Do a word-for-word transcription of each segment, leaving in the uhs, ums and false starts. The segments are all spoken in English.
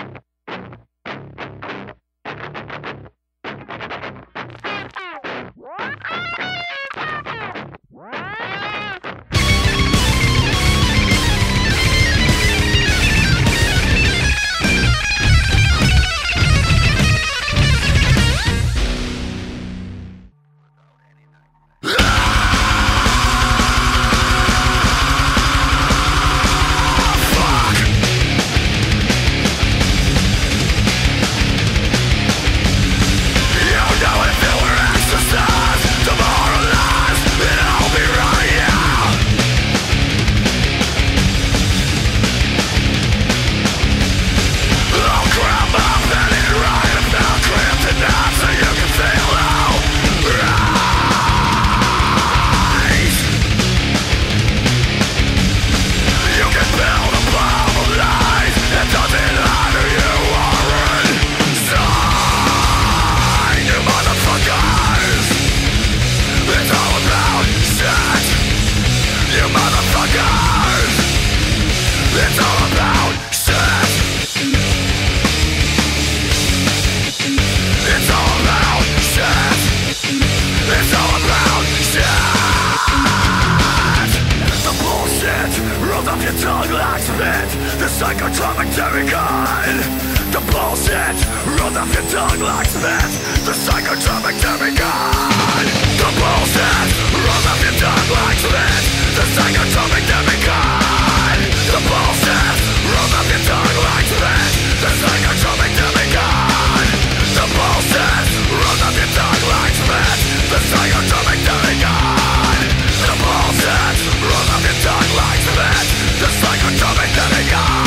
Psychotropic demigod. The bullshit rolled off your tongue like spit. The psychotropic demigod. The bullshit rolled off your tongue like spit. The psychotropic demigod. The bullshit rolled off your tongue like spit. The psychotropic demigod. The bullshit rolled off your tongue like spit. The psychotropic demigod. The bullshit rolled off your tongue like spit. The psychotropic demigod.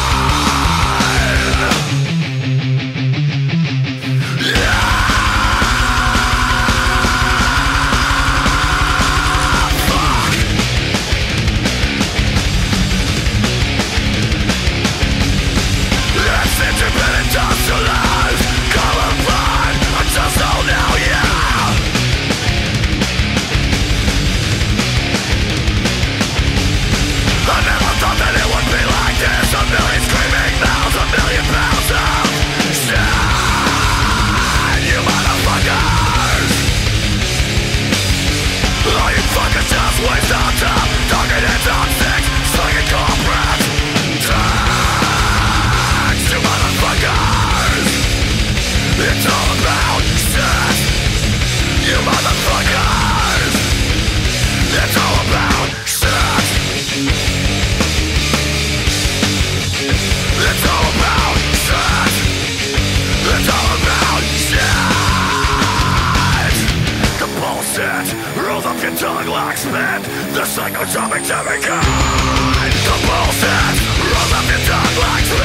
It's all about sex, you motherfuckers. It's all about sex. It's all about sex. It's all about sex. The bullshit rolls up your tongue like spit. The psychotropic demigod. The bullshit rolls up your tongue like spit.